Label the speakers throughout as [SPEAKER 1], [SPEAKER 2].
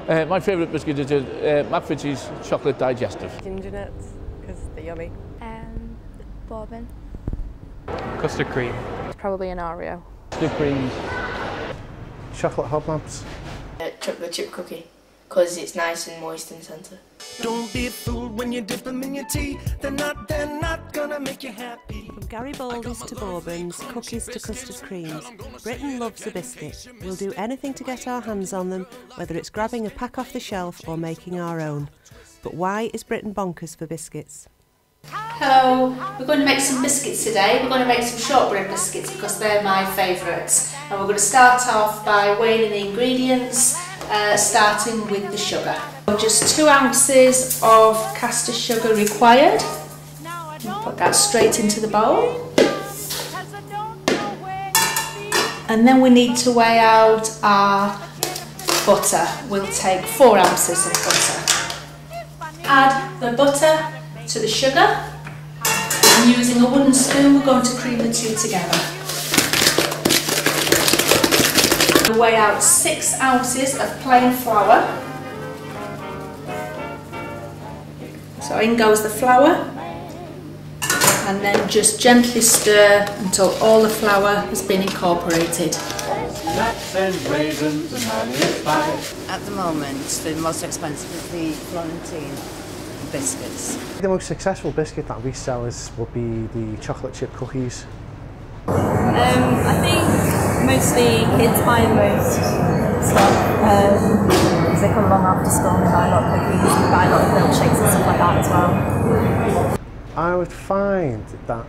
[SPEAKER 1] My favourite biscuit is McVitie's Chocolate Digestive.
[SPEAKER 2] Ginger nuts, because they're yummy.
[SPEAKER 3] Bourbon.
[SPEAKER 4] Custard cream.
[SPEAKER 3] Probably an Oreo.
[SPEAKER 5] Supremes. Chocolate hobnobs.
[SPEAKER 6] Chocolate chip cookie, because it's nice and moist in the centre.
[SPEAKER 7] Don't be fooled when you dip them in your tea. They're not gonna make you happy.
[SPEAKER 8] From Garibaldi's to Bourbons, cookies to custard creams, Britain loves a biscuit. We'll do anything to get our hands on them, whether it's grabbing a pack off the shelf or making our own. But why is Britain bonkers for biscuits?
[SPEAKER 6] Hello, we're going to make some biscuits today. We're going to make some shortbread biscuits because they're my favourites. And we're going to start off by weighing the ingredients, starting with the sugar. Just 2 ounces of caster sugar required. Put that straight into the bowl. And then we need to weigh out our butter. We'll take 4 ounces of butter. Add the butter to the sugar, and using a wooden spoon we're going to cream the two together. We'll weigh out 6 ounces of plain flour. So in goes the flour, and then just gently stir until all the flour has been incorporated.
[SPEAKER 9] At the moment, the most expensive is the Florentine biscuits.
[SPEAKER 5] The most successful biscuit that we sell would be the chocolate chip cookies.
[SPEAKER 2] I think mostly kids buy the most stuff because they come along after school and they buy a lot of cookies and buy a lot of milkshakes and stuff like that as well.
[SPEAKER 5] I would find that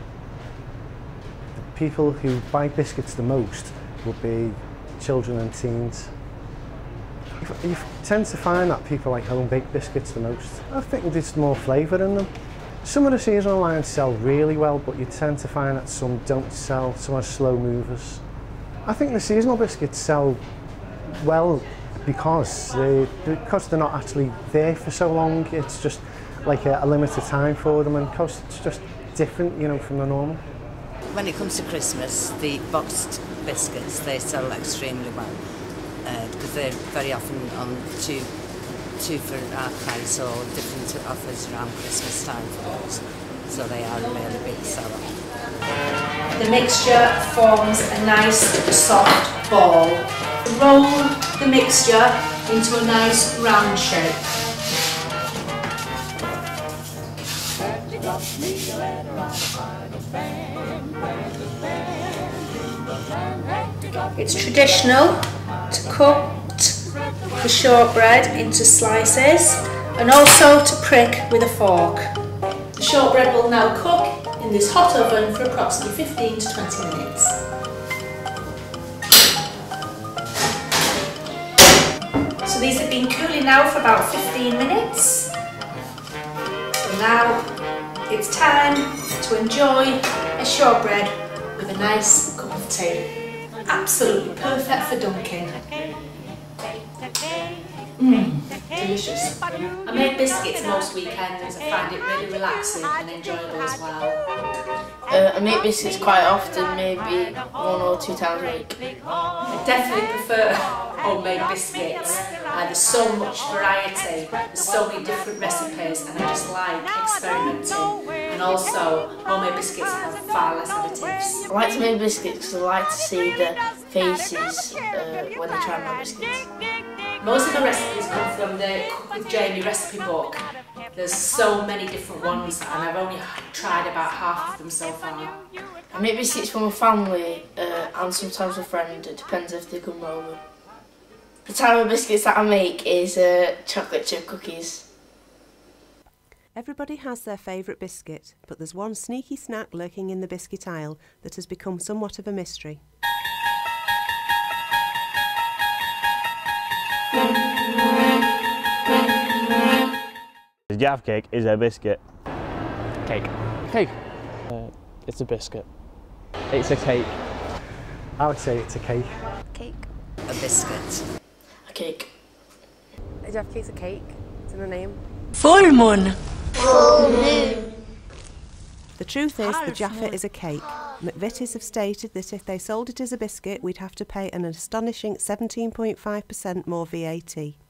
[SPEAKER 5] the people who buy biscuits the most would be children and teens. You tend to find that people like home-baked biscuits the most. I think there's more flavour in them. Some of the seasonal lines sell really well, but you tend to find that some don't sell, some are slow movers. I think the seasonal biscuits sell well because they're not actually there for so long. It's just like a limited time for them, and because it's just different, you know, from the normal.
[SPEAKER 9] When it comes to Christmas, the boxed biscuits, they sell extremely well. Because they're very often on two for our price or different offers around Christmas time for those. So they are a really big seller.
[SPEAKER 6] The mixture forms a nice soft ball. Roll the mixture into a nice round shape. It's traditional to cut the shortbread into slices and also to prick with a fork. The shortbread will now cook in this hot oven for approximately 15 to 20 minutes. So these have been cooling now for about 15 minutes. So now it's time to enjoy a shortbread with a nice cup of tea. Absolutely perfect for dunking. Delicious. I make biscuits most weekends. I find it really relaxing and enjoyable as well.
[SPEAKER 10] I make biscuits quite often, maybe 1 or 2 times a week.
[SPEAKER 6] I definitely prefer homemade biscuits. There's so much variety, there's so many different recipes, and I just like experimenting. And also, homemade biscuits have far less additives.
[SPEAKER 10] I like to make biscuits because I like to see the faces when they try my biscuits.
[SPEAKER 6] Most of the recipes come from the Cook with Jamie recipe book. There's so many different ones, and I've only tried about half of them so far.
[SPEAKER 10] I make biscuits for my family and sometimes a friend. It depends if they come over. The type of biscuits that I make is chocolate chip cookies.
[SPEAKER 8] Everybody has their favourite biscuit, but there's one sneaky snack lurking in the biscuit aisle that has become somewhat of a mystery.
[SPEAKER 11] The Jaffa cake is a biscuit.
[SPEAKER 4] Cake.
[SPEAKER 1] Cake.
[SPEAKER 4] It's a biscuit.
[SPEAKER 5] It's a cake. I would say it's a cake.
[SPEAKER 3] Cake.
[SPEAKER 9] A biscuit.
[SPEAKER 10] A cake.
[SPEAKER 2] A Jaffa cake's a cake. It's in the name.
[SPEAKER 7] Full moon.
[SPEAKER 3] Full moon.
[SPEAKER 8] The truth is, the Jaffa is a cake. McVitie's have stated that if they sold it as a biscuit, we'd have to pay an astonishing 17.5% more VAT.